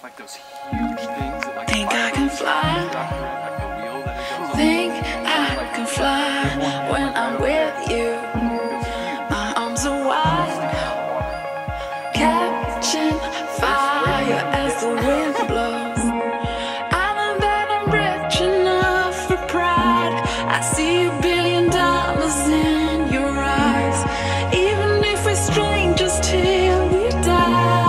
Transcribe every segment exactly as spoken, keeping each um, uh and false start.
like those huge things that like think I can fly. like the wheel that it goes on. Think I can fly when I'm with you. My arms are wide, catching fire as the wind blows. I know that I'm rich enough for pride. I see a billion dollars in your eyes, even if we're strangers till we die.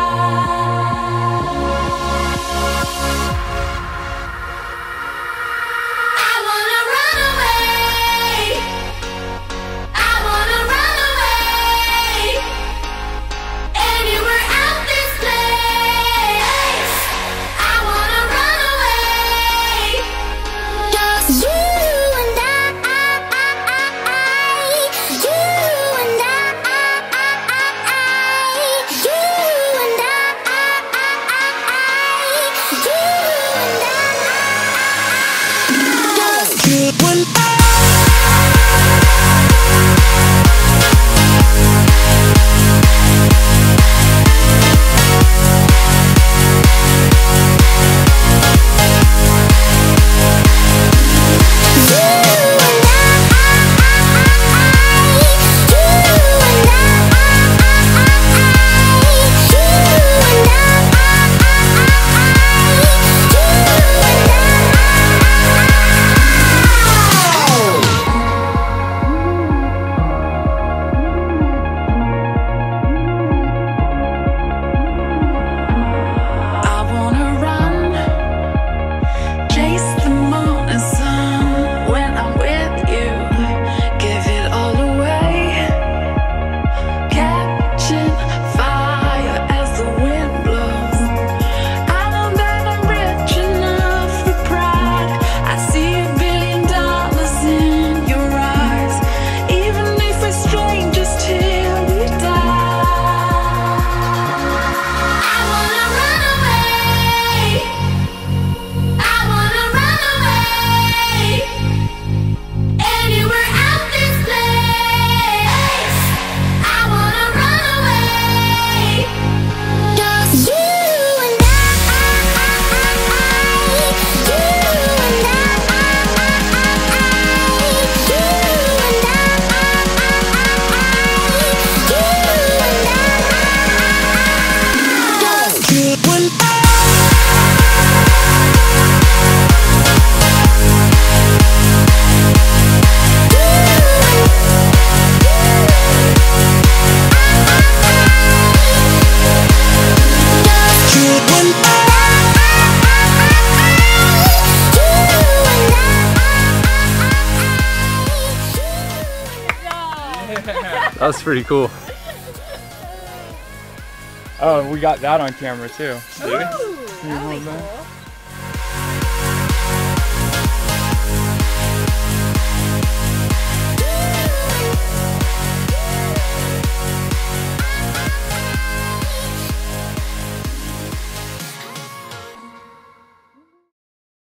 That was pretty cool. Oh, we got that on camera too. Ooh, that'll be cool.